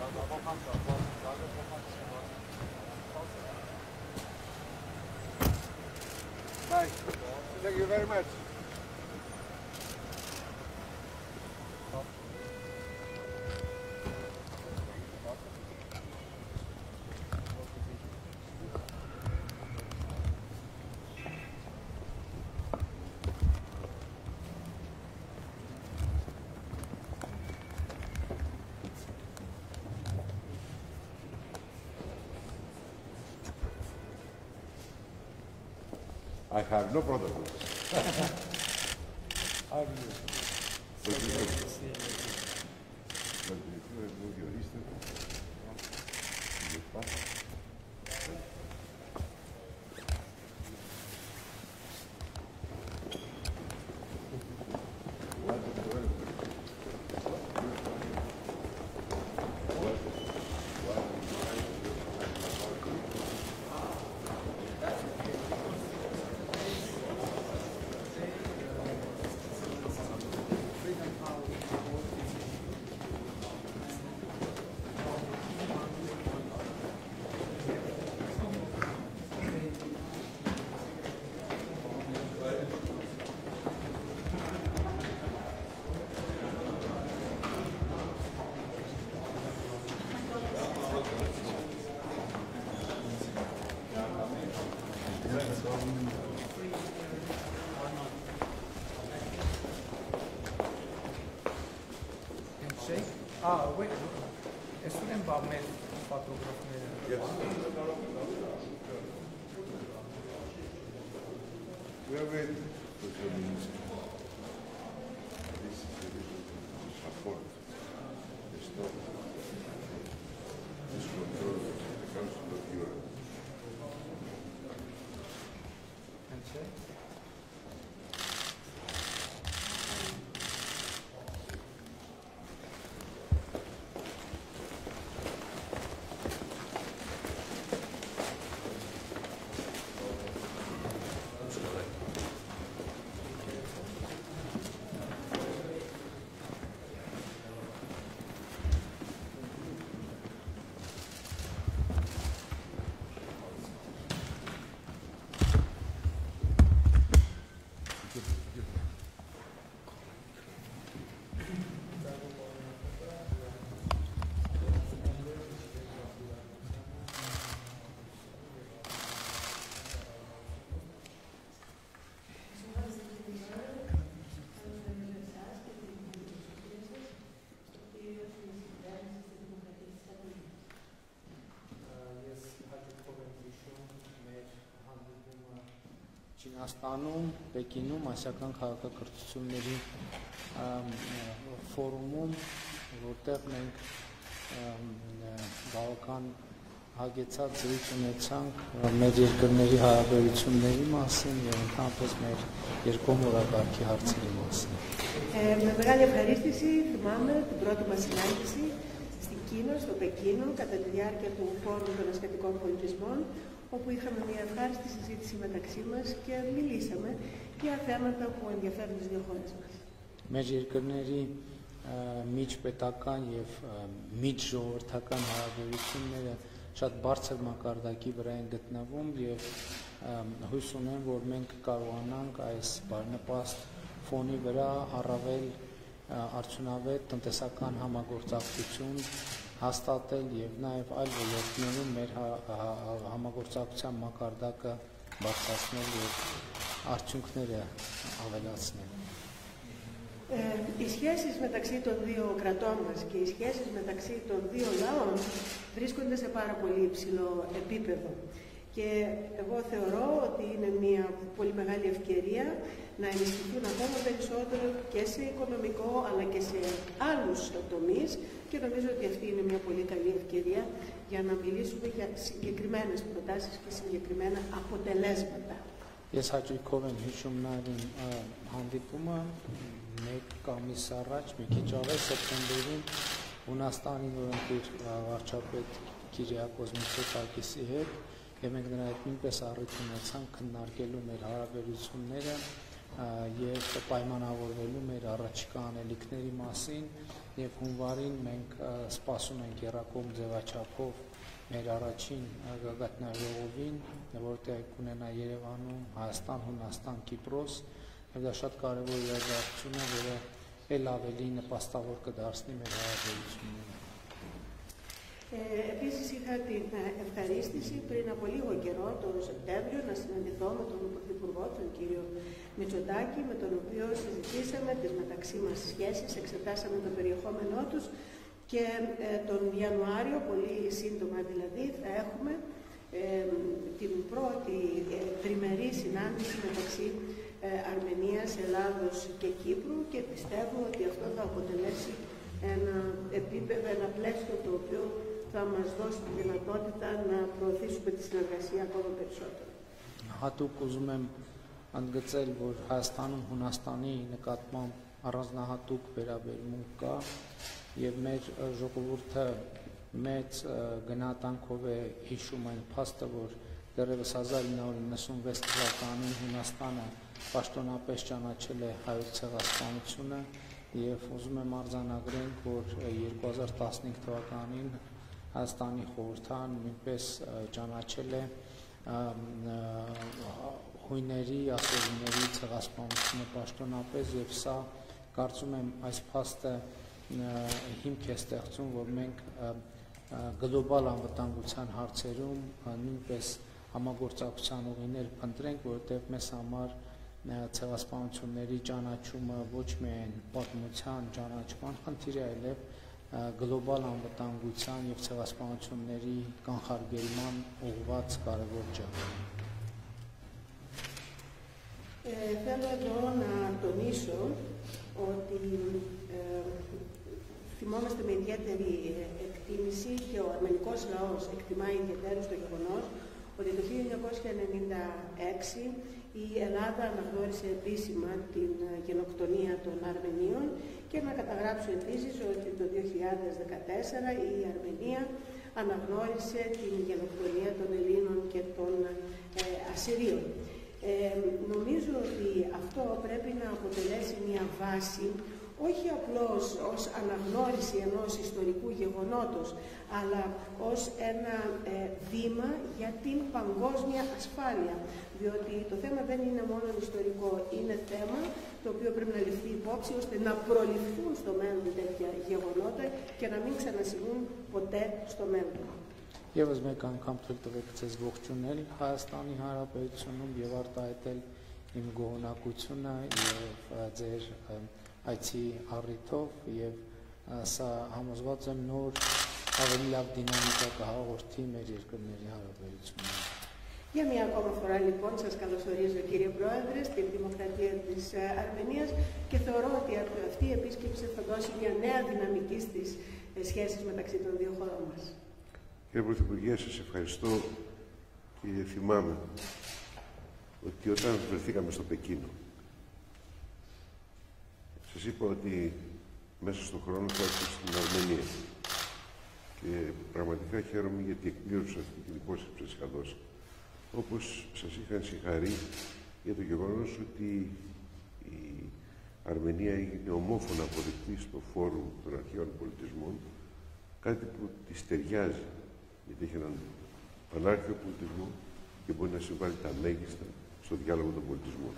Thank you very much. I have no protocol. How are you? So great to see you. Wait, es un embaume fotógrafo. Yes. We are waiting for the minister. This is the reason to support the stop, this control of the Council of Europe. Չինաստանում, Պեկինում, ասիական քաղաքակրթությունների ֆորումում, որտեղ մենք բավական հագեցած զրույց ունեցանք մեր երկրների հարաբերությունների մասին եւ ընդհանրապես մեր երկկողմորակարգի հարցերի մասին. Με μεγάλη ευχαρίστηση θυμάμαι την πρώτη μας συνάντηση στην Κίνα, στο Πεκίνο, κατά τη διάρκεια του Φόρουμ των Ασιατικών Πολιτισμών, όπου είχαμε μια ευχάριστη συζήτηση μεταξύ μας και μιλήσαμε για θέματα που ενδιαφέρουν τις δύο χώρες μας. Մեր երկրների միջպետական եւ միջժողովրդական հարաբերությունները շատ բարձր մակարդակի վրա են գտնվում եւ հույս ունեմ, որ մենք կարողանանք այս բարենպաստ ֆոնի վրա առավել արդյունավետ տնտեսական համագործակցություն հաստատել եւ նաեւ այլ ոլորտներում մեր համագործակցության մակարդակը բարձրացնել եւ արդյունքները ավելացնել. Οι σχέσεις μεταξύ των δύο κρατών μας και οι σχέσεις μεταξύ των δύο λαών βρίσκονται σε πάρα πολύ υψηλό επίπεδο. Και εγώ θεωρώ ότι είναι μια πολύ μεγάλη ευκαιρία να ενισχυθούν ακόμα περισσότερο και σε οικονομικό αλλά και σε άλλους τομείς και νομίζω ότι αυτή είναι μια πολύ καλή ευκαιρία για να μιλήσουμε για συγκεκριμένες προτάσεις και συγκεκριμένα αποτελέσματα. Ես հաճույքով եմ հիշում նաև հանդիպումը մեկ ամիս առաջ, մի քիչ ավելի սեպտեմբերին Հունաստանի նորընտիր վարչապետ Կիրիակոս Միցոտակիսի հետ եւ մենք նրա հետ նույնպես առիթ ունեցանք քննարկելու մեր հարաբերությունները եւ պայմանավորվելու մեր առաջիկա անելիքների մասին եւ հունվարին մենք սպասում ենք երակոմ ձևաչափով մեր առաջին գագաթնաժողովին, որտեղ կունենա Երևանում, Հայաստան, Հունաստան, Կիպրոս, եւ դա շատ կարեւոր իրադարձություն է, որը ել ավելի նպաստավոր կդարձնի մեր հարաբերությունները. Επίσης είχα την ευχαρίστηση πριν από λίγο καιρό, τον Σεπτέμβριο, να συναντηθώ με τον Πρωθυπουργό, τον κύριο Μητσοτάκη, με τον οποίο συζητήσαμε τις μεταξύ μας σχέσεις, εξετάσαμε το περιεχόμενό τους και τον Ιανουάριο, πολύ σύντομα δηλαδή, θα έχουμε την πρώτη τριμερή συνάντηση μεταξύ Αρμενίας, Ελλάδος και Κύπρου και πιστεύω ότι αυτό θα αποτελέσει ένα επίπεδο, ένα πλαίσιο το οποίο θα μας δώσει τη δυνατότητα να προωθήσουμε τη συνεργασία ακόμα περισσότερο. Հատուկ ուզում եմ ընդգծել, որ Հայաստանում Հունաստանի նկատմամբ առանձնահատուկ վերաբերմունք կա եւ մեր ժողովուրդը մեծ գնահատանքով է հիշում այն փաստը, որ դեռևս 1996 թվականին Հունաստանը պաշտոնապես ճանաչել է հայոց ցեղասպանությունը եւ ուզում եմ արձանագրենք, որ 2015 թվականին Հայաստանի խորհրդան նույնպես ճանաչել է հույների, ասորիների ցեղասպանությունը պաշտոնապես եւ սա կարծում եմ այս փաստը հիմք է ստեղծում, որ մենք գլոբալ անվտանգության հարցերում նույնպես համագործակցության ուղիներ փնտրենք, որտեղ մեզ համար ցեղասպանությունների ճանաչումը ոչ միայն պատմության ճանաչման խնդիր է, այլև գլոբալ անվտանգության եւ ցեղասպանությունների կանխարգելման ուղղված կարևոր ճանապարհ։ Θέλω εδώ να τονίσω ότι θυμόμαστε με ιδιαίτερη εκτίμηση και ο αρμενικός λαός εκτιμάει ιδιαίτερως το γεγονός ότι το 1996 η Ελλάδα αναγνώρισε επίσημα την γενοκτονία των Αρμενίων και να καταγράψω επίσης ότι το 2014 η Αρμενία αναγνώρισε την γενοκτονία των Ελλήνων και των Ασσυρίων. Νομίζω ότι αυτό πρέπει να αποτελέσει μια βάση όχι απλώς ως αναγνώριση ενός ιστορικού γεγονότος, αλλά ως ένα βήμα για την παγκόσμια ασφάλεια. Διότι το θέμα δεν είναι μόνο ιστορικό, είναι θέμα το οποίο πρέπει να ληφθεί υπόψη ώστε να προληφθούν στο μέλλον τέτοια γεγονότα και να μην ξανασυμβούν ποτέ στο μέλλον. Եվս մեկ անգամ թույլ տվեք ձեզ ողջունել Հայաստանի Հանրապետությունում եւ արտահայտել իմ գոհունակությունը եւ ձեր այցի առիթով եւ սա համոզված եմ նոր ավելի լավ դինամիկա կհաղորդի մեր երկրների հարաբերությունները. Για μια ακόμα φορά λοιπόν σας καλωσορίζω κύριε Πρόεδρε στην Δημοκρατία της Αρμενίας και θεωρώ ότι αυτή η επίσκεψη θα δώσει μια νέα δυναμική στις σχέσεις μεταξύ των δύο χωρών μας. Κύριε Πρωθυπουργέ, σας ευχαριστώ και θυμάμαι ότι όταν βρεθήκαμε στο Πεκίνο σας είπα ότι μέσα στον χρόνο θα έρθω στην Αρμενία και πραγματικά χαίρομαι γιατί εκπλήρωσα αυτή την υπόσχεση που σας είχα δώσει. Όπως σας είχα συγχαρεί για το γεγονός ότι η Αρμενία έγινε ομόφωνα αποδεκτή στο Φόρουμ των Αρχαίων Πολιτισμών, κάτι που της ταιριάζει, γιατί έχει έναν πανάρχαιο πολιτισμό και μπορεί να συμβάλλει τα μέγιστα στο διάλογο των πολιτισμών.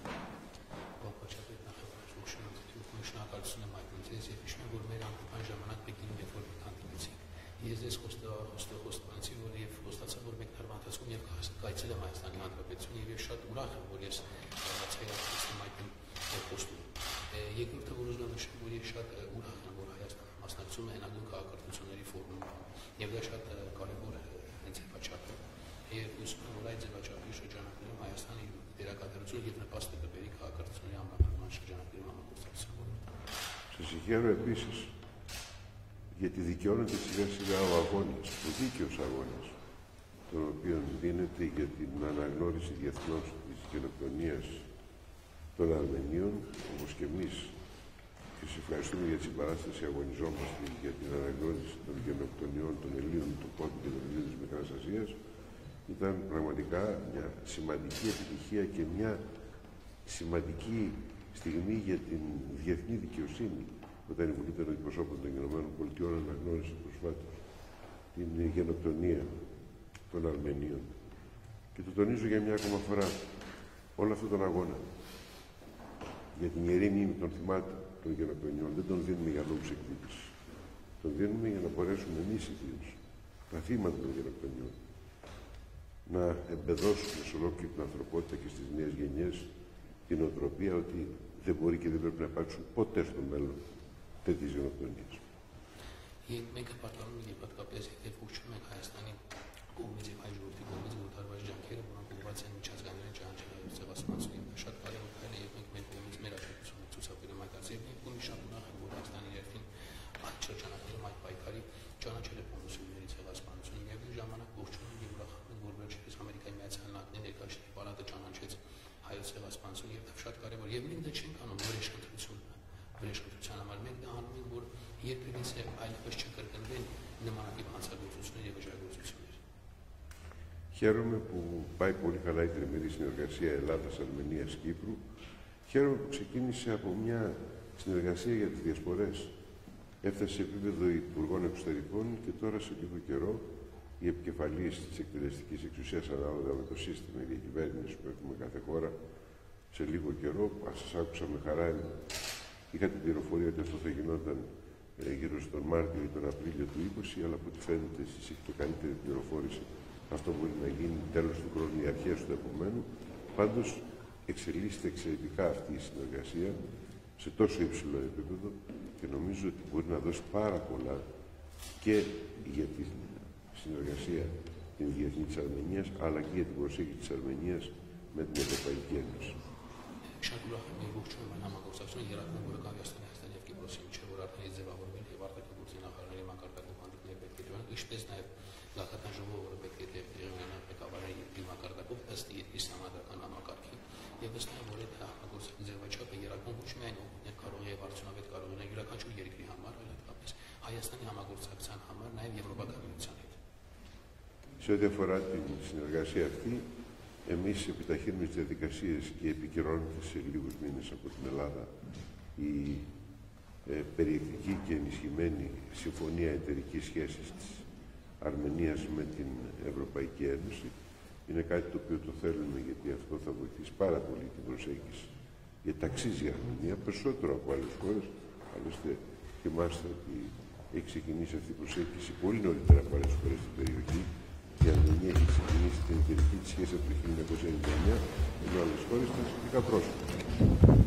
Ես ես խոստացի, որ եւ խոստացա, որ մեկ տարվա ընթացքում եւ կայցելեմ Հայաստանի Հանրապետություն եւ շատ ուրախ եմ, որ ես ցեղասպանության այդ խոստում։ Երկրորդը, որ ուզում եմ նշել, որ ես շատ ուրախ եմ, որ Հայաստանը մասնակցում է հնագույն քաղաքարտությունների ֆորումին եւ դա շատ կարեւոր է հենց այդ պատճառով։ Եվ ուզում եմ, որ այդ ձևաչափի շրջանակներում Հայաստանի դերակատարությունը եւ նպաստը կբերի քաղաքարտությունների ամրապնդման շրջանակներում համագործակցության ոլորտում։ Σας συγχαίρω επίσης γιατί δικαιώνεται σιγά σιγά ο αγώνας, ο δίκαιος αγώνας, τον οποίο δίνεται για την αναγνώριση διεθνώς της γενοκτονίας των Αρμενίων, όπως και εμείς και σας ευχαριστούμε για τη συμπαράσταση, αγωνιζόμαστε για την αναγνώριση των γενοκτονιών των Ελλήνων του Πόντου και των Ελλήνων της Μικράς Ασίας. Ήταν πραγματικά μια σημαντική επιτυχία και μια σημαντική στιγμή για την διεθνή δικαιοσύνη όταν η Βουλή των Αντιπροσώπων των ΗΠΑ αναγνώρισε προσφάτως την γενοκτονία των Αρμενίων. Και το τονίζω για μια ακόμα φορά, όλο αυτόν τον αγώνα για την ιερή μνήμη των θυμάτων των γενοκτονιών δεν τον δίνουμε για λόγους εκδίκησης. Τον δίνουμε για να μπορέσουμε εμείς ιδίως, τα θύματα των γενοκτονιών, να εμπεδώσουμε σε ολόκληρη την ανθρωπότητα και στις νέες γενιές την οτροπία ότι δεν μπορεί και δεν πρέπει να υπάρξουν ποτέ στο μέλλον τέτοιες γενοκτονίες. Մենք հպարտանում եւ հատկապես եթե ողջունում ենք Հայաստանի կողմից եւ հայ ժողովրդի կողմից գործարված ջանքերը, որոնք ուղղված են միջազգային ճանաչելու ցեղասպանությունը, շատ կարևոր քայլ է եւ մենք մեր կողմից մեր աջակցությունը ցուցաբերում այդ ազգերին ու շատ ուրախ ենք, որ Հայաստանի երթին այդ շրջանակներում այդ պայքարի ճանաչել է կոմունիստների ցեղասպանությունը եւ այն ժամանակ ողջունում եւ ուրախանում ենք, որ վերջերս Ամերիկայի Միացյալ Նահանգների ներկայացուցիչ պալատը ճանաչեց հայոց ցեղասպանությունը եւ դա շատ կարևոր եւ մենք դա չենք անում վրեժխնդրության համար մենք դա անում ենք, որ երբևէ այլևս չկրկնվեն նմանատիպ հանցագործություններ եւ վեժագործություններ. Χαίρομαι που πάει πολύ καλά η τριμερή συνεργασία Ελλάδας-Αρμενίας-Κύπρου. Χαίρομαι που ξεκίνησε από μια συνεργασία για τις διασπορές. Έφτασε σε επίπεδο υπουργών εξωτερικών και τώρα σε λίγο καιρό οι επικεφαλείς της εκτελεστικής εξουσίας ανάλογα με το σύστημα διακυβέρνησης που έχουμε κάθε χώρα σε λίγο καιρό, σας άκουσα με χαρά, είχα την πληροφορία ότι αυτό θα γινόταν γύρω στον Μάρτιο ή τον Απρίλιο του 20, αλλά από ό,τι φαίνεται εσείς έχετε καλύτερη πληροφόρηση. Αυτό μπορεί να γίνει τέλος του χρόνου ή αρχές του επομένου. Πάντως εξελίσσεται εξαιρετικά αυτή η συνεργασία σε τόσο υψηλό επίπεδο και νομίζω ότι μπορεί να δώσει πάρα πολλά και για τη συνεργασία την διεθνή της Αρμενίας, αλλά και για την προσέγγιση της Αρμενίας με την Ευρωπαϊκή Ένωση. Ինչպես նաև Գաղթական ժողովը պետք է տեղի ունենա ղեկավարի դիմակարգով ըստ երկրի համադրական համակարգի եւ ըստ այն որ այդ համագործակցության ձևաչափը երակոմ ոչ միայն օգնել կարող է եւ արդյունավետ կարող է յուրաքանչյուր երկրի համար, այլ հատկապես Հայաստանի համագործակցության համար նաև Եվրոպական միության հետ. Σε ό,τι αφορά την συνεργασία αυτή, εμείς επιταχύνουμε τις διαδικασίες και επικυρώνεται σε λίγους μήνες από την Ελλάδα η περιεκτική και ενισχυμένη συμφωνία εταιρικής σχέσης της Αρμενίας με την Ευρωπαϊκή Ένωση. Είναι κάτι το οποίο το θέλουμε γιατί αυτό θα βοηθήσει πάρα πολύ την προσέγγιση. Γιατί ταξίζει η Αρμενία περισσότερο από άλλες χώρες. Άλλωστε θυμάστε ότι έχει ξεκινήσει αυτή η προσέγγιση πολύ νωρίτερα από άλλες χώρες στην περιοχή. Η Αρμενία έχει ξεκινήσει την εταιρική της σχέση από το 1999, ενώ άλλες χώρες ήταν σχετικά πρόσφατα.